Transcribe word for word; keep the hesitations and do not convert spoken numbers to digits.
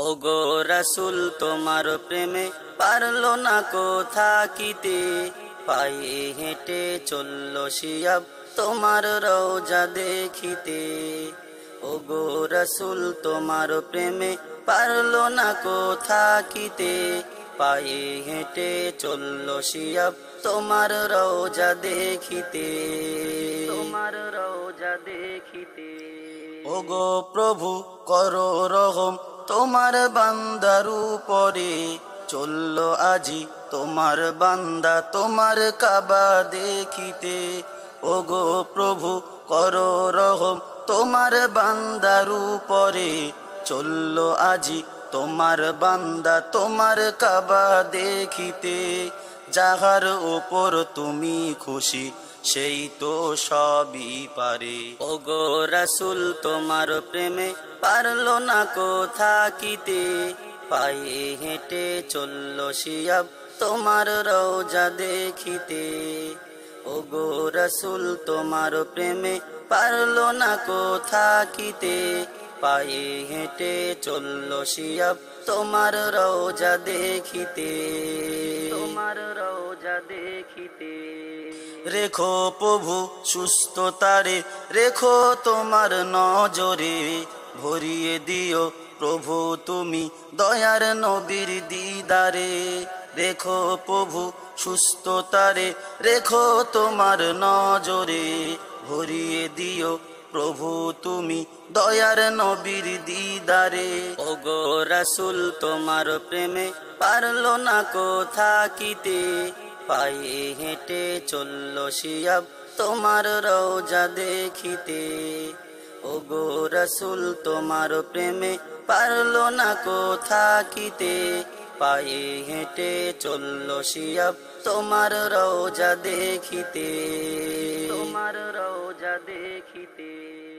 ওগো রাসূল তোমার প্রেমে পারলো না কো থাকিতে, পায়ে হেঁটে চলল শিয়াব তোমার রওজা দেখিতে। ওগো রাসূল তোমার প্রেমে পারলো না কো থাকিতে, পায়ে হেঁটে চলল শিয়াব তোমার রওজা দেখিতে, তোমার রওজা দেখিতে। ওগো প্রভু করো রহম তোমার বান্দার উপরে, চলল আজি তোমার বান্দা তোমার কাবা দেখিতে। ওগো প্রভু করো রহম তোমার বান্দার উপরে, চলল আজি তোমার বান্দা তোমার কাবা দেখিতে। যাহার উপর তুমি খুশি সেই তো সবই পারে। ওগো রাসূল তোমার প্রেমে পারলো না কো থাকিতে, পায়ে হেঁটে চলল শিয়াব তোমার রওজা দেখিতে। ওগো রাসূল তোমার প্রেমে পারলো না কো থাকিতে, পায়ে হেঁটে চলল শিয়াব তোমার রওজা দেখিতে, তোমার রওজা দেখিতে। রেখো প্রভু সুস্থ তারে, রেখো তোমার নজরে, ভরিয়ে দিও প্রভু তুমি দয়ার নবীর দিদারে। রেখো প্রভু সুস্থ তারে, রেখো তোমার নজরে, ভরিয়ে দিও প্রভু তুমি দয়ার নবীর দিদারে। ওগো রাসূল তোমার প্রেমে পারলো না কো থাকিতে, পায়ে হেঁটে চলল শিয়াব তোমার রওজা দেখিতে। ওগো রাসূল তোমার প্রেমে পারলো না কো থাকিতে, পায়ে হেঁটে চলল শিয়াব তোমার রওজা দেখিতে, তোমার রওজা দেখিতে।